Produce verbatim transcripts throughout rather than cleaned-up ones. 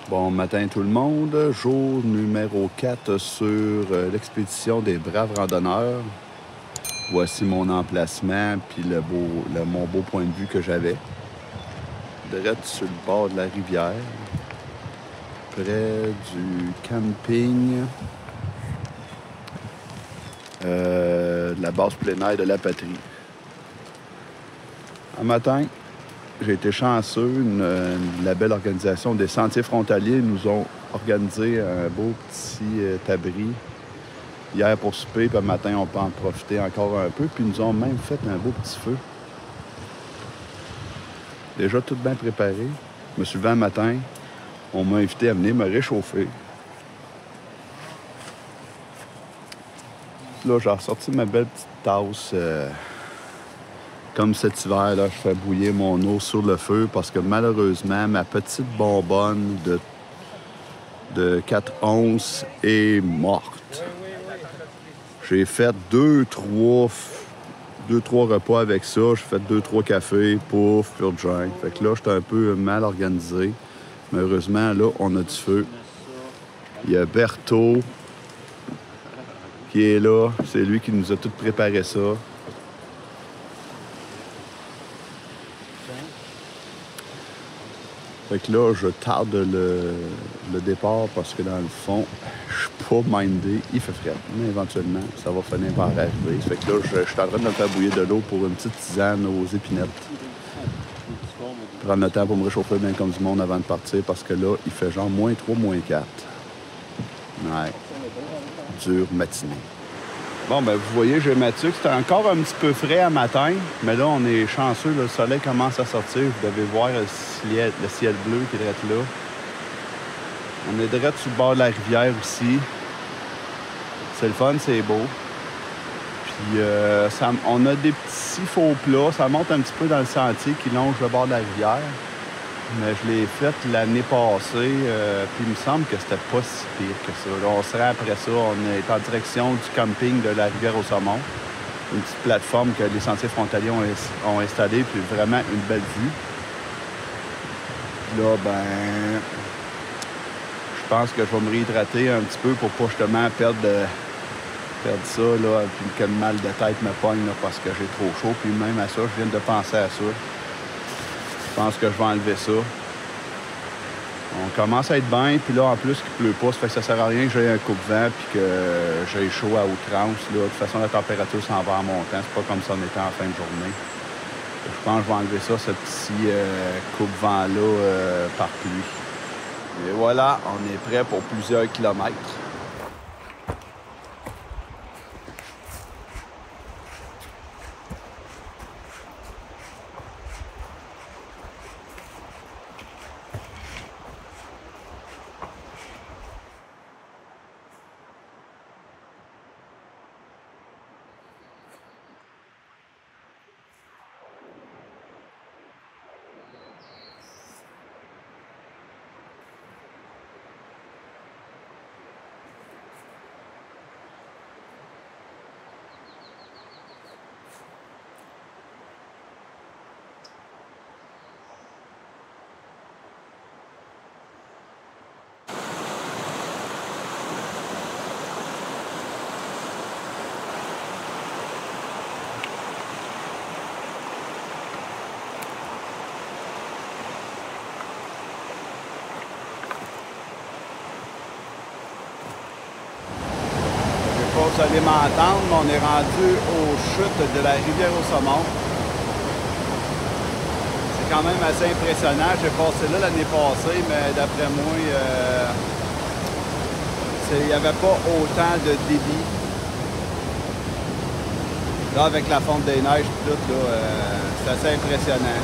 Bon matin tout le monde, jour numéro quatre sur euh, l'expédition des braves randonneurs. Voici mon emplacement puis le beau, le, mon beau point de vue que j'avais. Direct sur le bord de la rivière, près du camping euh, de la base plein air de la Patrie. Un matin, j'ai été chanceux, une, une, la belle organisation des Sentiers Frontaliers nous ont organisé un beau petit euh, abri hier pour souper, puis le matin, on peut en profiter encore un peu, puis ils nous ont même fait un beau petit feu. Déjà tout bien préparé. Je me suis levé un matin, on m'a invité à venir me réchauffer. Là, j'ai ressorti ma belle petite tasse. Euh, comme cet hiver, là, je fais bouillir mon eau sur le feu parce que malheureusement, ma petite bonbonne de, de quatre onces est morte. J'ai fait deux, trois, deux, trois repas avec ça. J'ai fait deux, trois cafés, pouf, pur drink. Fait que là, j'étais un peu mal organisé. Malheureusement, là, on a du feu. Il y a Berthaud qui est là. C'est lui qui nous a tout préparé ça. Fait que là, je tarde le, le départ parce que dans le fond, je suis pas mindé. Il fait frais. Mais éventuellement, ça va finir par arriver. Fait que là, je, je suis en train de me faire bouillir de l'eau pour une petite tisane aux épinettes. Prendre le temps pour me réchauffer bien comme du monde avant de partir parce que là, il fait genre moins trois, moins quatre. Ouais. Dure matinée. Bon, ben vous voyez, j'ai ma tuque. C'était encore un petit peu frais à matin, mais là, on est chanceux. Là, le soleil commence à sortir. Vous devez voir le ciel, le ciel bleu qui est direct là. On est direct sur le bord de la rivière aussi. C'est le fun, c'est beau. Puis, euh, ça, on a des petits faux plats. Ça monte un petit peu dans le sentier qui longe le bord de la rivière. Mais je l'ai fait l'année passée, euh, puis il me semble que c'était pas si pire que ça. Là, on serait après ça, on est en direction du camping de la Rivière-au-Saumon. Une petite plateforme que les Sentiers Frontaliers ont, ont installée, puis vraiment une belle vue. Là, ben, je pense que je vais me réhydrater un petit peu pour pas justement perdre, de, perdre ça, là, puis que le mal de tête me pogne là, parce que j'ai trop chaud. Puis même à ça, je viens de penser à ça. Je pense que je vais enlever ça. On commence à être bien, puis là, en plus, qu'il pleut pas, ça fait que ça sert à rien que j'aie un coupe-vent puis que j'aie chaud à outrance. Là. De toute façon, la température s'en va en montant. C'est pas comme ça on était en fin de journée. Je pense que je vais enlever ça, ce petit euh, coupe-vent-là euh, par pluie. Et voilà, on est prêt pour plusieurs kilomètres. Vous allez m'entendre, mais on est rendu aux chutes de la Rivière-au-Saumon. C'est quand même assez impressionnant. J'ai passé là l'année passée, mais d'après moi, euh, il n'y avait pas autant de débit. Là, avec la fonte des neiges et tout, là, euh, c'est assez impressionnant.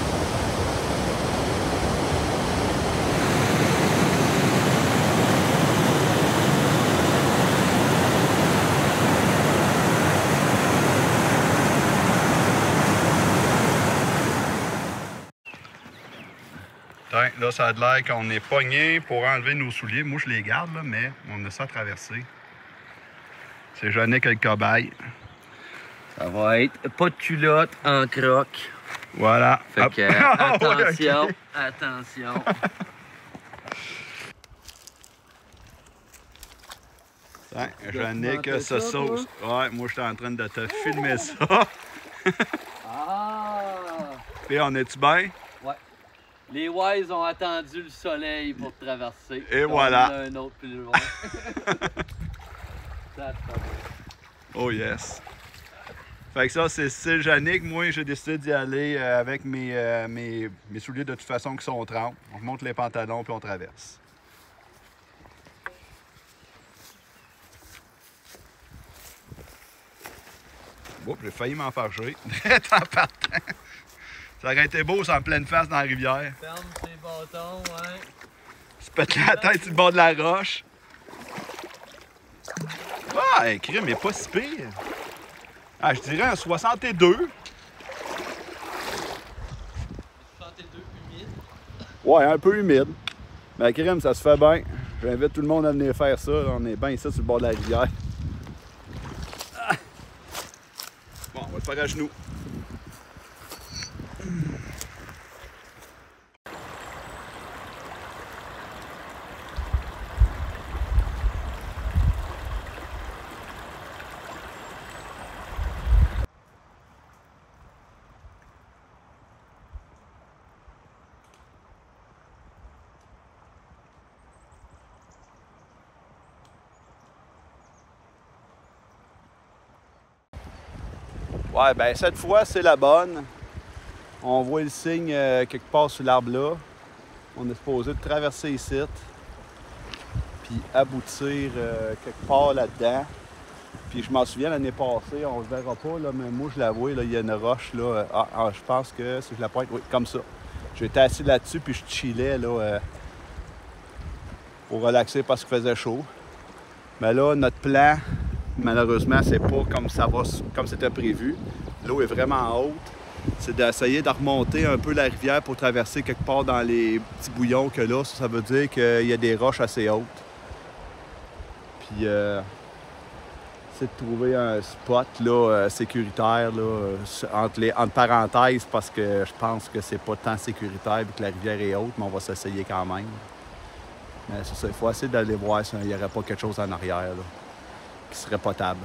Là, ça a l'air qu'on est pogné pour enlever nos souliers. Moi, je les garde, là, mais on a ça à traverser. C'est Jannick le cobaye. Ça va être pas de culotte en croque. Voilà. Fait que, euh, attention, ouais, okay. attention. Tiens, Jannick, sa sauce. Ouais, moi, j'étais en train de te filmer ça. Ah! Et on est-tu bien? Ouais. Les Wise ont attendu le soleil pour traverser. Et voilà. On a un autre plus loin. Oh yes. Fait que ça, c'est style Jannick. Moi, j'ai décidé d'y aller euh, avec mes, euh, mes, mes souliers de toute façon qui sont trempés. On remonte les pantalons puis on traverse. Oups, j'ai failli m'enfarger. en partant. Ça aurait été beau, ça en pleine face dans la rivière. Ferme tes bâtons, ouais. Se pète la tête sur le bord de la roche. Ah, un crime, mais pas si pire. Ah, je dirais un soixante-deux. soixante-deux humide. Ouais, un peu humide. Mais crime, ça se fait bien. J'invite tout le monde à venir faire ça. On est bien ici sur le bord de la rivière. Ah. Bon, on va le faire à genoux. Ouais, ben cette fois, c'est la bonne. On voit le signe euh, quelque part sur l'arbre là. On est supposé de traverser ici, puis aboutir euh, quelque part là-dedans. Puis je m'en souviens l'année passée, on ne se verra pas, là, mais moi je la vois, là, il y a une roche là. Ah, ah, je pense que si je la pointe, oui, comme ça. J'étais assis là-dessus, puis je chillais là, euh, pour relaxer parce qu'il faisait chaud. Mais là, notre plan, malheureusement, c'est pas comme ça va, comme c'était prévu. L'eau est vraiment haute. C'est d'essayer de remonter un peu la rivière pour traverser quelque part dans les petits bouillons que là, ça, ça veut dire qu'il y a des roches assez hautes. Puis, euh, c'est de trouver un spot là, euh, sécuritaire, là, entre, les, entre parenthèses, parce que je pense que c'est pas tant sécuritaire vu que la rivière est haute, mais on va s'essayer quand même. Mais c'est ça, il faut essayer d'aller voir s'il n'y aurait pas quelque chose en arrière là, qui serait potable.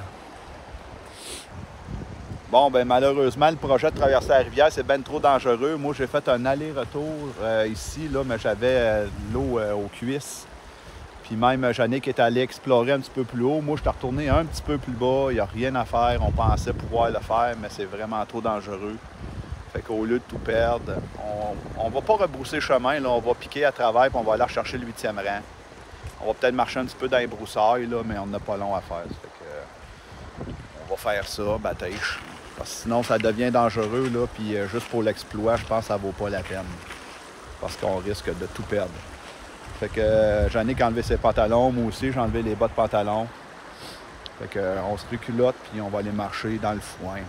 Bon, ben malheureusement, le projet de traverser la rivière, c'est ben trop dangereux. Moi, j'ai fait un aller-retour euh, ici, là, mais j'avais euh, l'eau euh, aux cuisses. Puis même Jannick est allé explorer un petit peu plus haut. Moi, je suis retourné un petit peu plus bas. Il n'y a rien à faire. On pensait pouvoir le faire, mais c'est vraiment trop dangereux. Fait qu'au lieu de tout perdre, on ne va pas rebrousser chemin. Là. On va piquer à travers et on va aller rechercher le huitième rang. On va peut-être marcher un petit peu dans les broussailles, là, mais on n'a pas long à faire. Fait que, euh, on va faire ça, batèche. Parce que sinon, ça devient dangereux. Là, puis euh, juste pour l'exploit, je pense que ça vaut pas la peine. Parce qu'on risque de tout perdre. Fait que euh, Jannick a enlevé ses pantalons. Moi aussi, j'ai enlevé les bas de pantalon. Fait que euh, on se reculotte puis on va aller marcher dans le foin.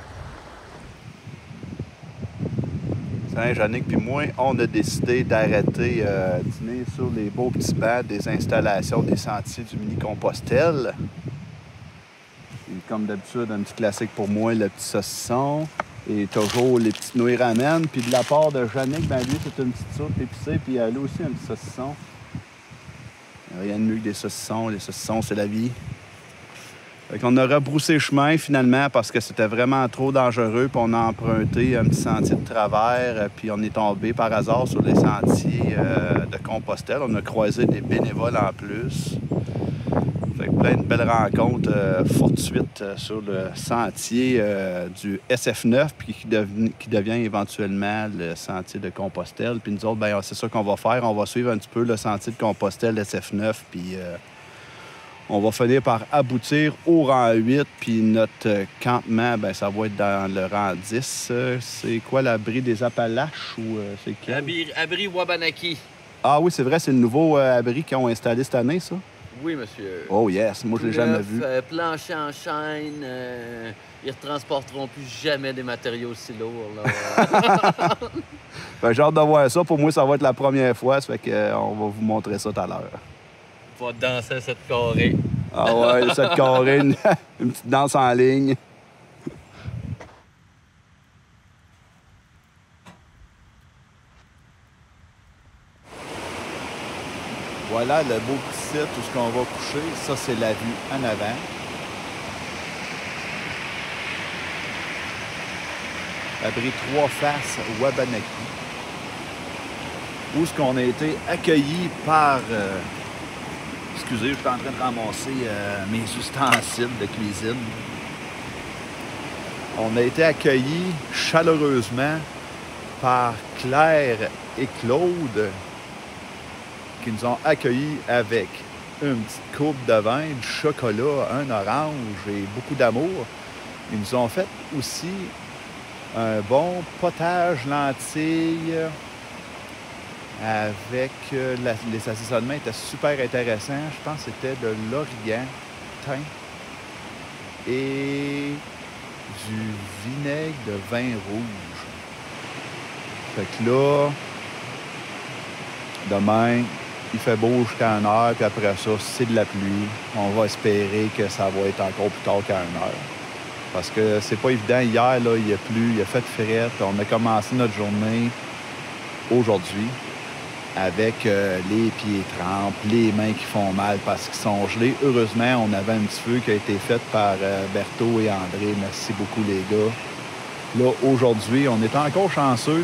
Tiens, Jannick puis moi, on a décidé d'arrêter euh, dîner sur les beaux petits bancs des installations des sentiers du Mini-Compostelle. Et comme d'habitude, un petit classique pour moi, le petit saucisson. Et toujours les petites nouilles ramen. Puis de la part de Jannick, ben lui, c'est une petite soupe épicée. Puis elle a aussi un petit saucisson. Rien de mieux que des saucissons. Les saucissons, c'est la vie. Fait qu'on a rebroussé chemin finalement parce que c'était vraiment trop dangereux. Puis on a emprunté un petit sentier de travers. Puis on est tombé par hasard sur les sentiers euh, de Compostelle. On a croisé des bénévoles en plus. Fait que plein de belles rencontres euh, fortuites euh, sur le sentier euh, du S F neuf puis qui, dev- qui devient éventuellement le sentier de Compostelle. Puis nous autres, ben, c'est ça qu'on va faire. On va suivre un petit peu le sentier de Compostelle S F neuf puis euh, on va finir par aboutir au rang huit. Puis notre euh, campement, ben, ça va être dans le rang dix. Euh, c'est quoi, l'abri des Appalaches ou euh, c'est quel? Abri, abri Wabanaki. Ah oui, c'est vrai, c'est le nouveau euh, abri qu'ils ont installé cette année, ça? Oui, monsieur. Oh yes, moi je l'ai jamais vu. Euh, plancher en chaîne, euh, ils ne transporteront plus jamais des matériaux aussi lourds. Là. Ben, j'ai hâte de voir ça. Pour moi, ça va être la première fois. Ça fait qu'on euh, va vous montrer ça tout à l'heure. On va danser cette carrée. Ah ouais, cette carrée, une, une petite danse en ligne. Voilà le beau petit site où ce qu'on va coucher. Ça, c'est la vue en avant. Abri trois faces Wabanaki. Où est-ce qu'on a été accueillis par... Euh, excusez, je suis en train de ramasser euh, mes ustensiles de cuisine. On a été accueillis chaleureusement par Claire et Claude qui nous ont accueillis avec une petite coupe de vin, du chocolat, un orange et beaucoup d'amour. Ils nous ont fait aussi un bon potage lentilles avec euh, la, les assaisonnements étaient super intéressants. Je pense que c'était de l'origan, thym et du vinaigre de vin rouge. Fait que là, demain, il fait beau jusqu'à une heure, puis après ça, c'est de la pluie. On va espérer que ça va être encore plus tard qu'à une heure. Parce que c'est pas évident. Hier, là, il a plu, il a fait frette. On a commencé notre journée aujourd'hui avec euh, les pieds trempes, les mains qui font mal parce qu'ils sont gelés. Heureusement, on avait un petit feu qui a été fait par euh, Berthaud et André. Merci beaucoup, les gars. Là, aujourd'hui, on est encore chanceux.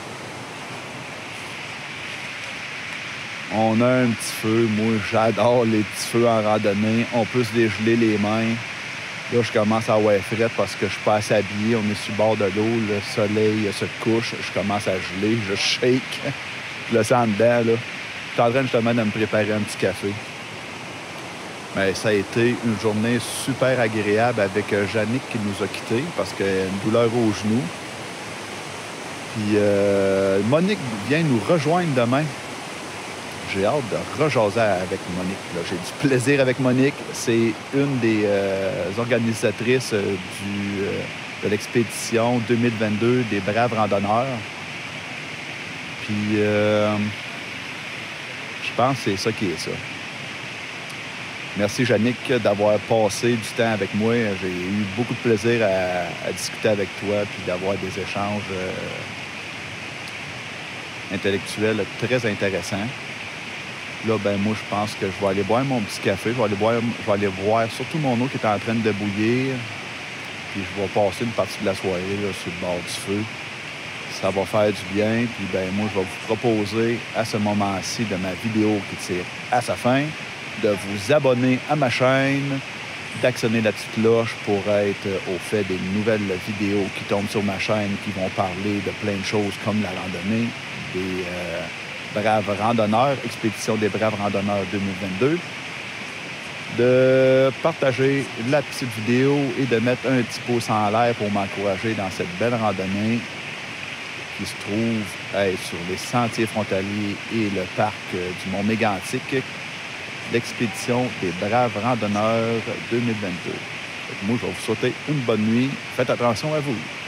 On a un petit feu. Moi, j'adore les petits feux en randonnée. On peut se dégeler les mains. Là, je commence à avoir frette parce que je suis pas assez habillé. On est sur le bord de l'eau. Le soleil se couche. Je commence à geler. Je shake. Je le sens dedans, là. Je suis en train justement de me préparer un petit café. Mais ça a été une journée super agréable avec Jannick qui nous a quittés parce qu'elle a une douleur au genou. Puis euh, Monique vient nous rejoindre demain. J'ai hâte de rejaser avec Monique. J'ai du plaisir avec Monique. C'est une des euh, organisatrices euh, du, euh, de l'expédition deux mille vingt-deux des Braves Randonneurs. Puis, euh, je pense que c'est ça qui est ça. Merci, Jannick, d'avoir passé du temps avec moi. J'ai eu beaucoup de plaisir à, à discuter avec toi puis d'avoir des échanges euh, intellectuels très intéressants. Là, ben moi, je pense que je vais aller boire mon petit café. Je vais aller boire, je vais aller voir surtout mon eau qui est en train de bouillir. Puis je vais passer une partie de la soirée là, sur le bord du feu. Ça va faire du bien. Puis ben moi, je vais vous proposer à ce moment-ci de ma vidéo qui tire à sa fin, de vous abonner à ma chaîne, d'actionner la petite cloche pour être au fait des nouvelles vidéos qui tombent sur ma chaîne, qui vont parler de plein de choses comme la randonnée, des... Euh, Braves Randonneurs, Expédition des Braves Randonneurs deux mille vingt-deux, de partager la petite vidéo et de mettre un petit pouce en l'air pour m'encourager dans cette belle randonnée qui se trouve être sur les sentiers frontaliers et le parc du Mont Mégantic, l'Expédition des Braves Randonneurs deux mille vingt-deux. Moi, je vais vous souhaiter une bonne nuit. Faites attention à vous.